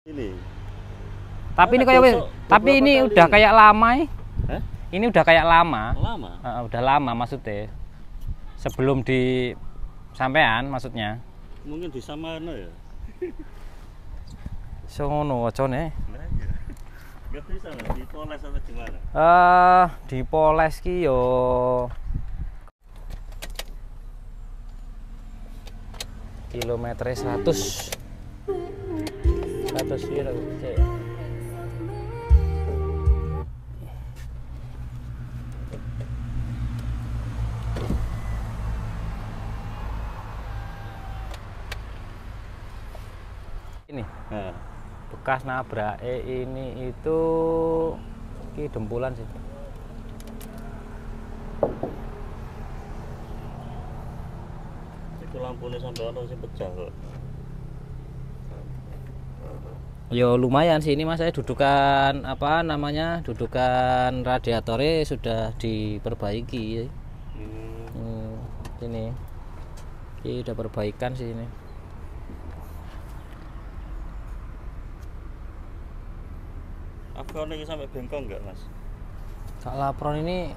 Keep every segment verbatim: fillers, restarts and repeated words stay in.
Ini. Tapi ini kayak tapi ini udah ini? kayak lama ya. Hah? Ini udah kayak lama. Lama. Uh, udah lama maksudnya. Sebelum di sampean maksudnya. Mungkin di Samano ya. So ngono wacane. Nah, iya. Nggak bisa lah, dipoles atau gimana? Eh, uh, dipoles ki yo kilometer seratus. seratus kilo. Ini. Nah. Bekas nabrak eh ini itu ki dempulan sih. Itu lampunya sampai ono sing pecah kok. Yo lumayan sih ini mas, saya dudukan apa namanya dudukan radiatornya sudah diperbaiki. Hmm. Hmm, ini ini udah perbaikan sih ini. Apron ini sampai bengkong nggak mas? Kalau apron ini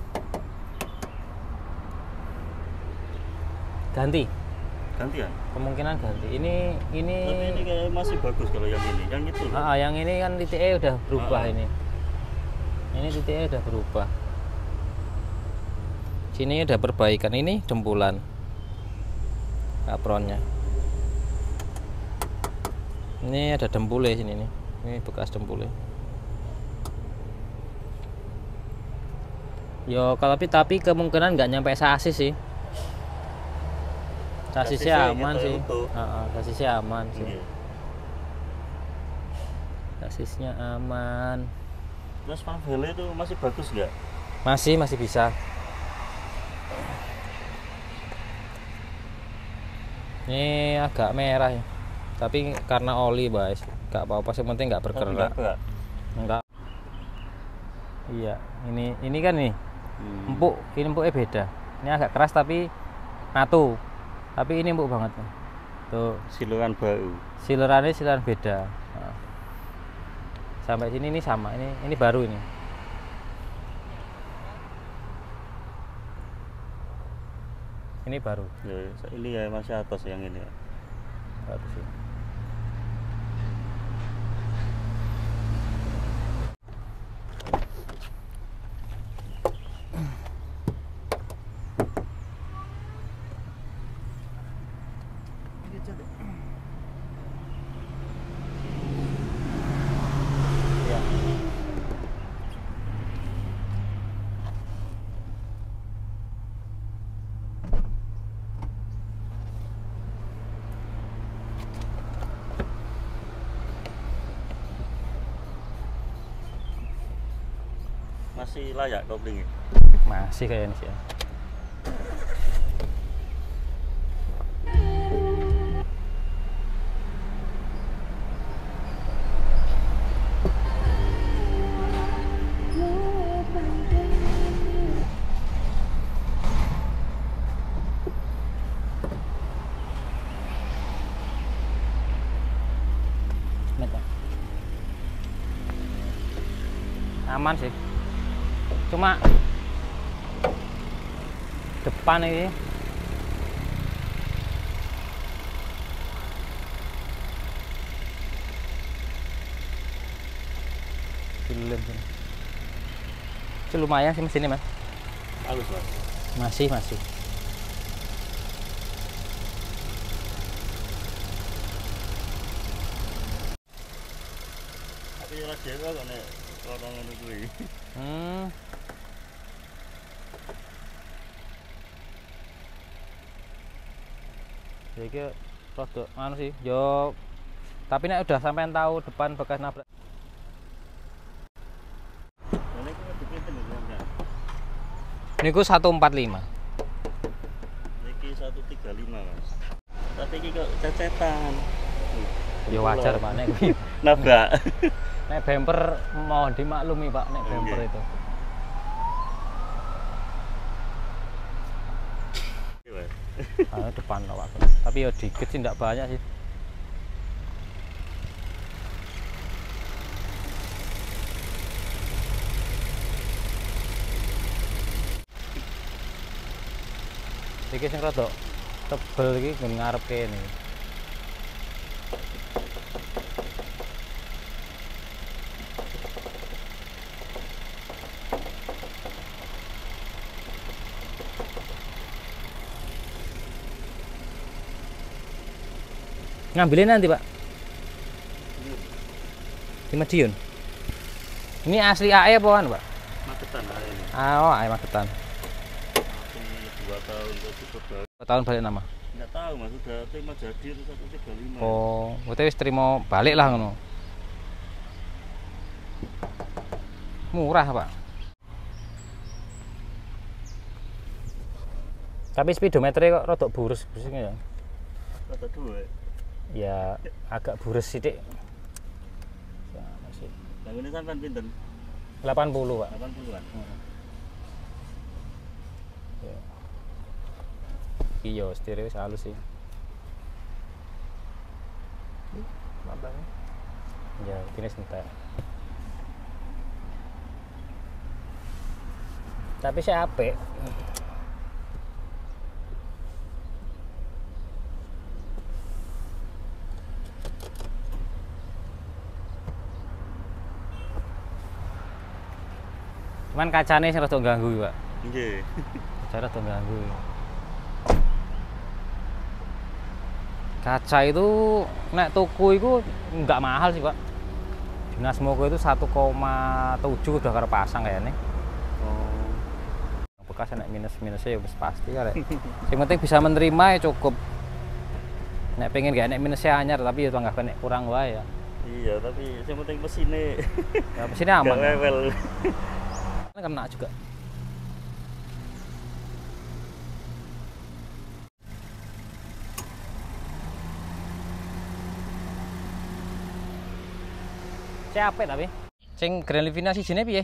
ganti, Gantian? kemungkinan ganti. Ini ini. Tapi ini kayak masih bagus kalau yang ini, yang itu. Ah, yang ini kan titiknya udah berubah Ah. ini. Ini titiknya udah berubah. Sini udah perbaikan, ini dempulan apronnya. Ini ada dempulnya sini nih. Ini bekas dempulnya. Yo kalau tapi tapi kemungkinan nggak nyampe sasis sih. Sasisnya aman gitu, sih. untuk. Heeh, sasisnya aman sih. Iya. Sasisnya aman. Terus Van Vele itu masih bagus nggak? Masih masih bisa. Ini agak merah ya. Tapi karena oli, guys. Enggak apa-apa, yang penting nggak bergerak. Enggak. Enggak. Iya, ini ini kan nih. Hmm. Empuk, ini empuknya beda. Ini agak keras tapi natu. Tapi ini empuk banget. Tuh, Siluran bau. silurannya siluran beda. Nah. Sampai sini ini sama. Ini ini baru ini. Ini baru. Ya, ini ya masih atas yang ini. Baru sih. Ya. Masih layak koplingnya. Masih kayaknya sih ya. Aman sih, cuma depan ini film sini. Itu lumayan sih mesinnya mas. Halus mas. Masih masih. Tapi ora dewa kok nek orang ngono kuwi. Hmm. Jadi produk anu sih, yo. Tapi nek udah sampean tahu depan bekas nabrak. Ini kok dipinten ya sampean. Niku seratus empat puluh lima. Iki seratus tiga puluh lima mas. Tapi iki kok cecetan. Ya wajar Pak nek kuwi. Nabrak. Nek bumper mohon dimaklumi Pak nek bumper Oke. itu. Ah, depan Pak. Tapi ya dikit sih, enggak banyak sih. Iki sing rada tebel iki nggon ngarep kene. Ngambilin nanti Pak di Madiun. Ini asli A E apa kan Pak? Magetan A E ini. Ah, oh A E Magetan. Masih dua tahun terus baru. Dua tahun balik nama? Nggak tahu mas, udah terima jadi satu tiga lima. Oh, berarti wis terima balik lah ngono. Murah Pak. Tapi speedometernya kok rada burus busingnya ya. Rada dua. Ya agak burus sithik. Ya, masih. Yang ini sampai pinten? delapan puluh Pak. delapan puluhan. Hmm. Ya. Iya, stereo wis halus sih. Mantap. Ya, ini sentek. Tapi saya apik. Cuman kacanya sing rada ganggu, Pak. Nggih. Kaca rada ganggu. Kaca itu nek tuku itu enggak mahal sih, Pak. Dinas Moko itu satu koma tujuh udah karo pasang kayaknya. Oh. Bekas nek minus-minusnya ya wis pasti ya, Rek. Yang penting bisa menerima ya cukup. Nek pengen gak nek minusnya anyar tapi ya tanggap nek kurang wae ya. Iya, tapi yang penting mesinnya. Ya mesinnya aman. Gak lewel. Kena juga. Capek tapi. Sing Grand Livina sijine piye?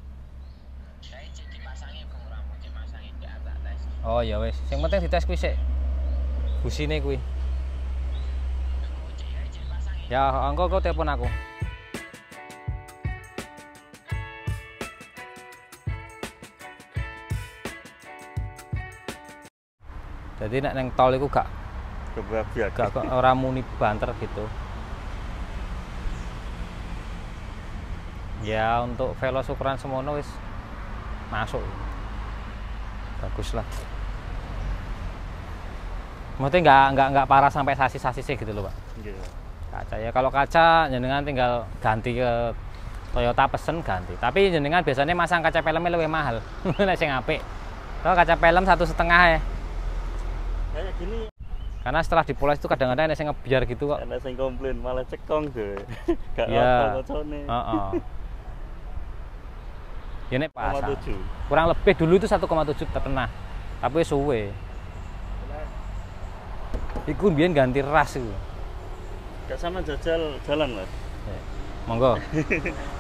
Oh ya wis, sing penting dites kuwi sik. Busine kuwi. Ya, engko kok telepon aku. Jadi nek neng tol iku gak Kebahagiaan. gak kok ora muni banter gitu. Ya untuk velos ukuran semono wis masuk. Bagus lah. Maksudnya nggak nggak nggak parah sampai sasis-sasisnya gitu loh Pak. Nggih. Kaca ya kalau kaca jenengan tinggal ganti ke Toyota pesen ganti. Tapi jenengan biasanya masang kaca filmnya lebih mahal. Nek sing apik. Kalau kaca film satu setengah ya. Kayak gini. Karena setelah dipoles itu kadang-kadang ada yang ngebiar gitu kok. Ada yang komplain malah cekong deh. Gak Ya. apa kocone. Heeh. Ya nek pasang. satu koma tujuh. Kurang lebih dulu itu satu koma tujuh pernah. Tapi suwe. Iku mbiyen ganti ras iku. Gak sama jajal jalan mas. Ya. Monggo.